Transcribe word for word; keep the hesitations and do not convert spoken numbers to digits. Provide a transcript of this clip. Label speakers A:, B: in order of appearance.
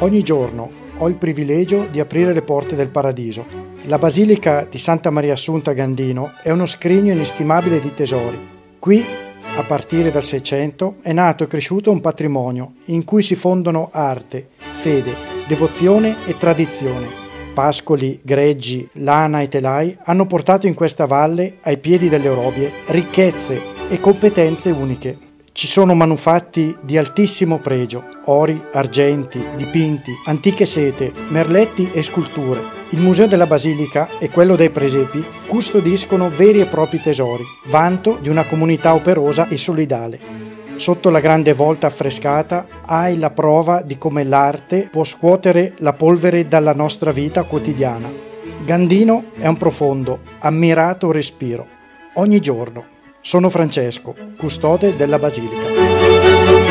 A: Ogni giorno ho il privilegio di aprire le porte del paradiso. La Basilica di Santa Maria Assunta a Gandino è uno scrigno inestimabile di tesori. Qui, a partire dal Seicento, è nato e cresciuto un patrimonio in cui si fondono arte, fede, devozione e tradizione. Pascoli, greggi, lana e telai hanno portato in questa valle, ai piedi delle Orobie, ricchezze e competenze uniche. Ci sono manufatti di altissimo pregio, ori, argenti, dipinti, antiche sete, merletti e sculture. Il Museo della Basilica e quello dei Presepi custodiscono veri e propri tesori, vanto di una comunità operosa e solidale. Sotto la grande volta affrescata hai la prova di come l'arte può scuotere la polvere dalla nostra vita quotidiana. Gandino è un profondo, ammirato respiro, ogni giorno. Sono Francesco, custode della Basilica.